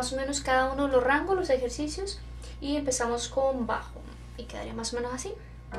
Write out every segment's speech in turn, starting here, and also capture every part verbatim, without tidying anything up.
más o menos cada uno de los rangos, los ejercicios, y empezamos con bajo y quedaría más o menos así.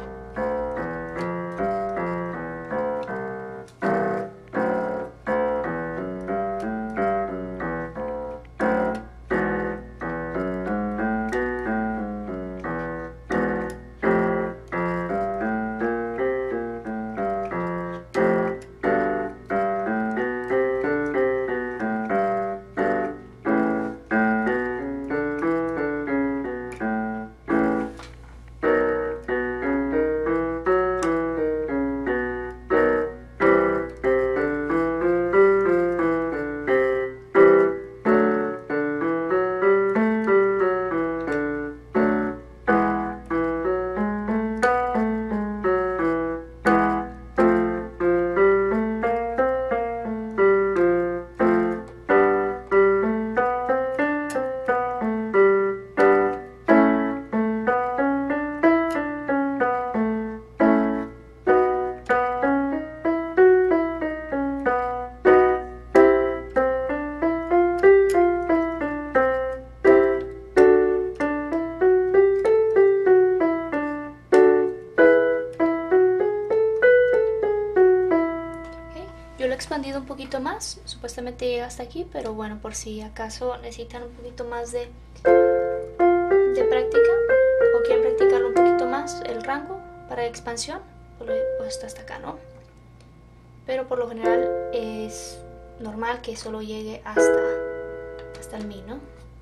Expandido un poquito más, supuestamente llega hasta aquí, pero bueno, por si acaso necesitan un poquito más de, de práctica o quieren practicarlo un poquito más, el rango para expansión, pues lo he puesto hasta acá, ¿no? Pero por lo general es normal que solo llegue hasta, hasta el mi, ¿no?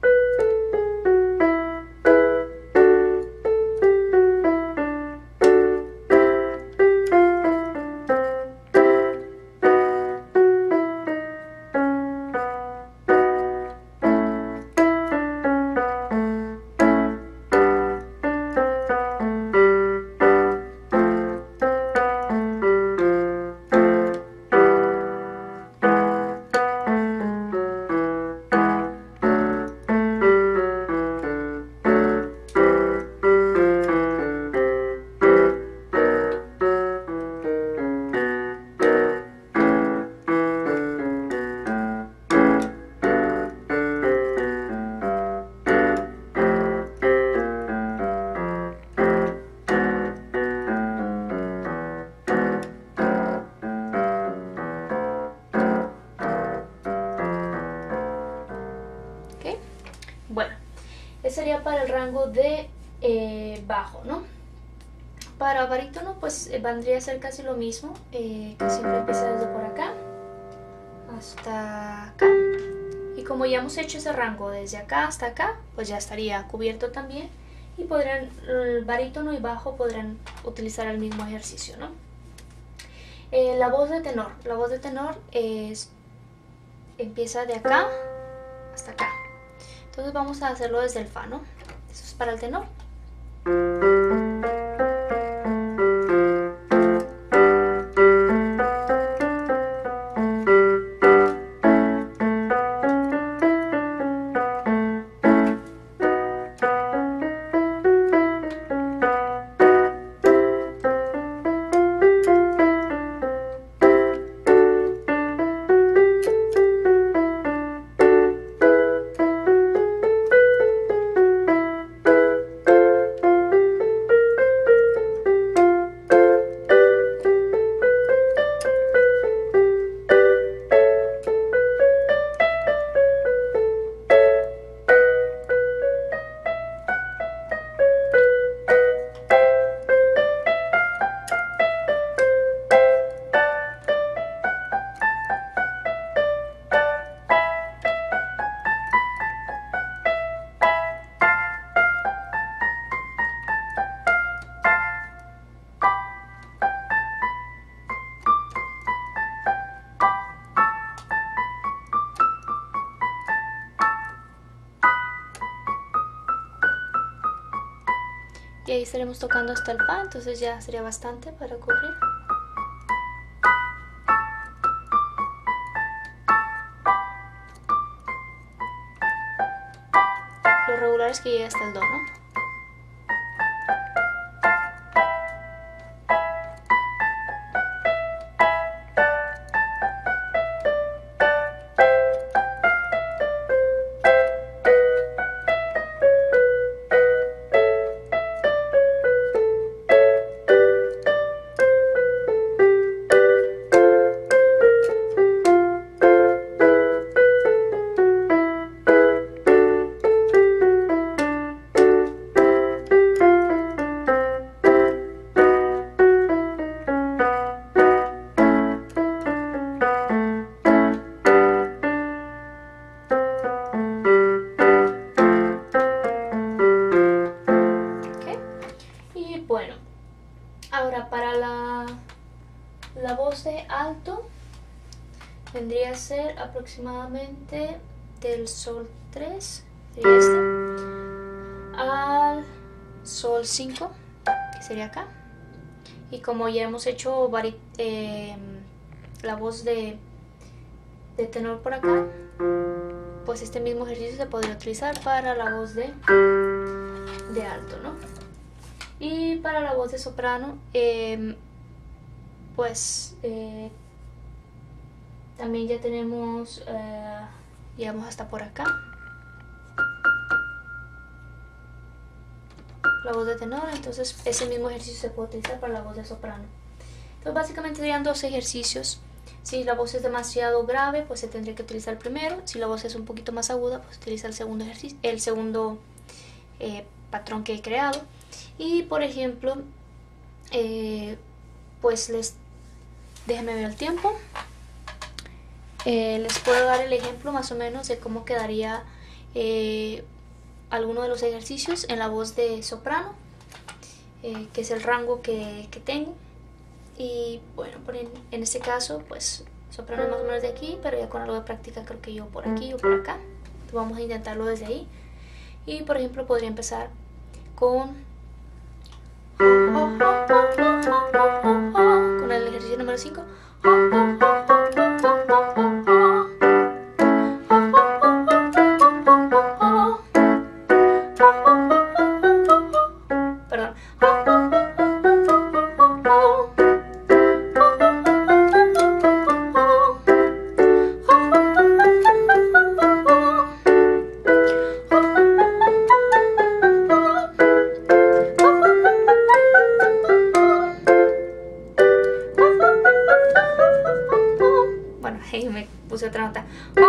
Bueno, ese sería para el rango de eh, bajo, ¿no? Para barítono pues eh, vendría a ser casi lo mismo, eh, que siempre empieza desde por acá hasta acá. Y como ya hemos hecho ese rango desde acá hasta acá, pues ya estaría cubierto también. Y podrán, el barítono y bajo podrán utilizar el mismo ejercicio, ¿no? Eh, la voz de tenor, la voz de tenor es, empieza de acá hasta acá. Entonces vamos a hacerlo desde el fa, ¿no? Eso es para el tenor. Y ahí estaremos tocando hasta el fa, entonces ya sería bastante para cubrir. Lo regular es que llegue hasta el do, ¿no? voz de alto vendría a ser aproximadamente del sol tres, sería este, al sol cinco, que sería acá. Y como ya hemos hecho eh, la voz de, de tenor por acá, pues este mismo ejercicio se podría utilizar para la voz de, de alto, ¿no? Y para la voz de soprano, eh, pues eh, también ya tenemos, eh, llegamos hasta por acá, la voz de tenor. Entonces ese mismo ejercicio se puede utilizar para la voz de soprano. Entonces básicamente serían dos ejercicios. Si la voz es demasiado grave, pues se tendría que utilizar el primero. Si la voz es un poquito más aguda, pues utiliza el segundo ejercicio, el segundo eh, patrón que he creado. Y por ejemplo, eh, pues les déjenme ver el tiempo. Eh, les puedo dar el ejemplo más o menos de cómo quedaría eh, alguno de los ejercicios en la voz de soprano, eh, que es el rango que, que tengo. Y bueno, por en, en este caso, pues soprano es más o menos de aquí, pero ya con algo de práctica creo que yo por aquí o por acá. Entonces vamos a intentarlo desde ahí. Y por ejemplo podría empezar con con el ejercicio número cinco. Perdón. Bueno, ahí me puse otra nota.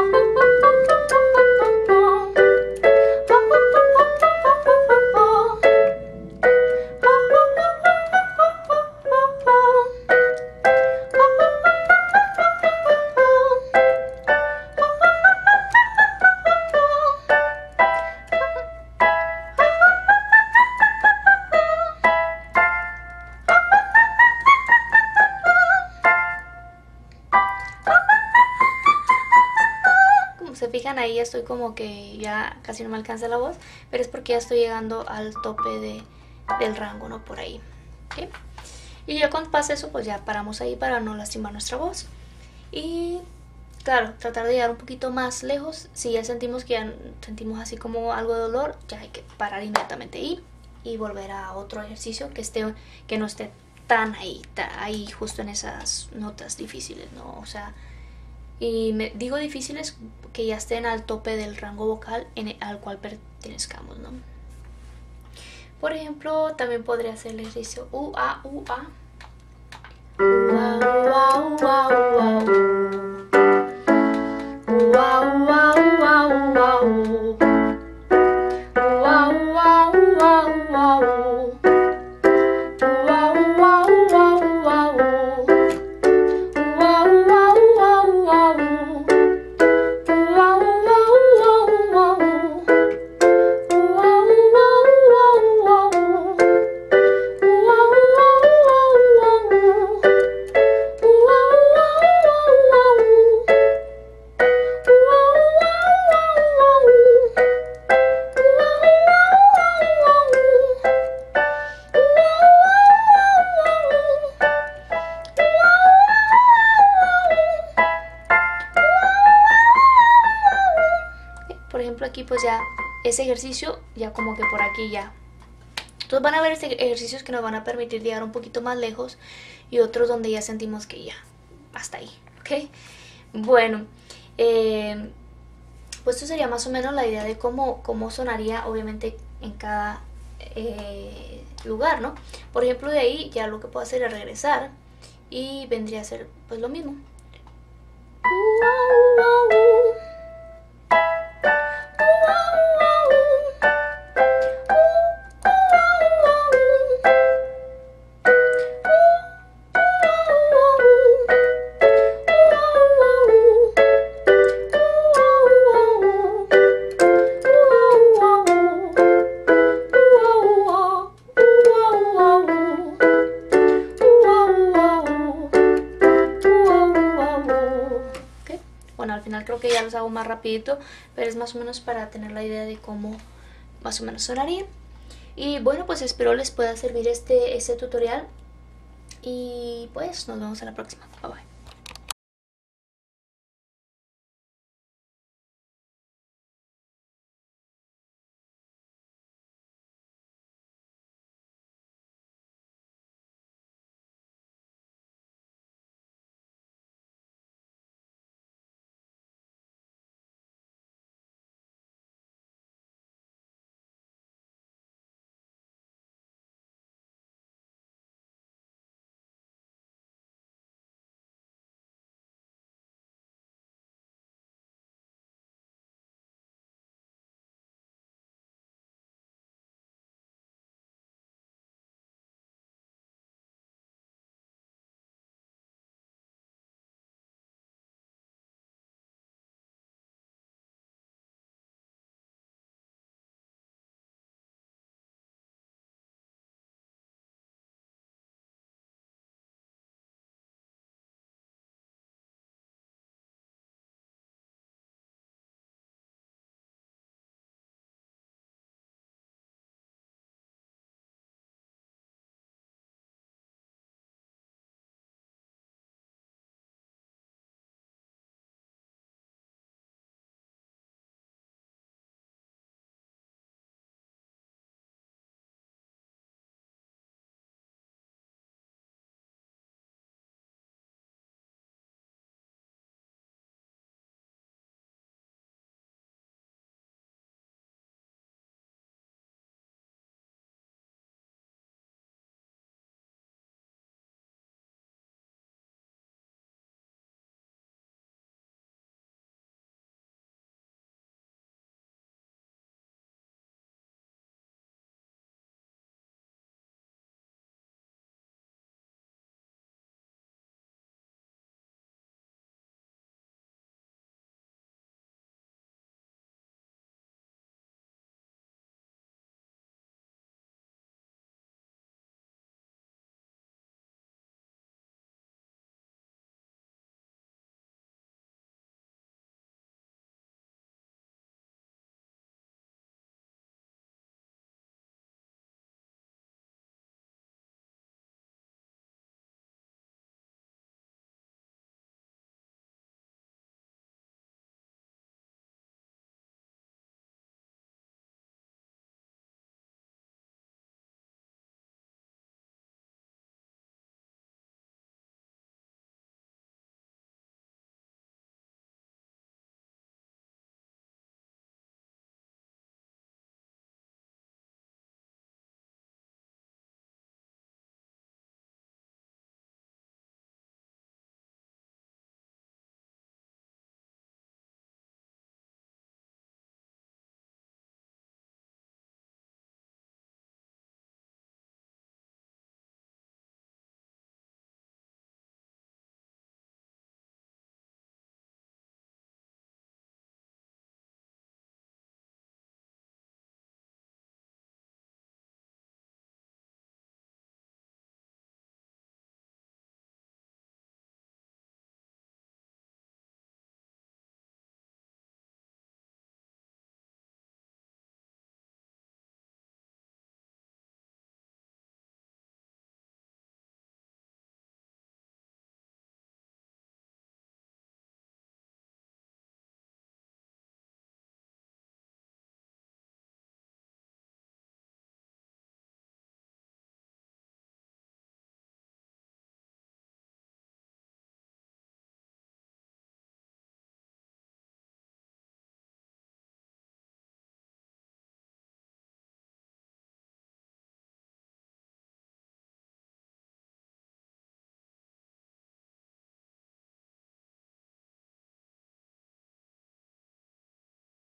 Se fijan, ahí ya estoy como que ya casi no me alcanza la voz, pero es porque ya estoy llegando al tope de, del rango, ¿no? Por ahí, ¿okay? Y ya cuando pase eso, pues ya paramos ahí para no lastimar nuestra voz. Y claro, tratar de llegar un poquito más lejos. Si ya sentimos que ya sentimos así como algo de dolor, ya hay que parar inmediatamente ahí y volver a otro ejercicio que, esté, que no esté tan ahí, tan ahí justo en esas notas difíciles, ¿no? O sea, y me digo difíciles que ya estén al tope del rango vocal en el, al cual pertenezcamos, ¿no? Por ejemplo, también podría hacer el ejercicio U, A, U, A. U, A, U, A, U, A, U, A, U. U, A, U, A, U, A, U, A, U. U, A, U, A, U, A, U, A, U. U, A, U, A, U, A, U, A, U. Por ejemplo, aquí pues ya ese ejercicio ya como que por aquí ya. Entonces van a ver este ejercicios que nos van a permitir llegar un poquito más lejos y otros donde ya sentimos que ya hasta ahí, ¿ok? Bueno, eh, pues esto sería más o menos la idea de cómo, cómo sonaría obviamente en cada eh, lugar, ¿no? Por ejemplo, de ahí ya lo que puedo hacer es regresar y vendría a ser pues lo mismo. los hago más rapidito, pero es más o menos para tener la idea de cómo más o menos sonaría. Y bueno, pues espero les pueda servir este, este tutorial y pues nos vemos en la próxima. Bye bye.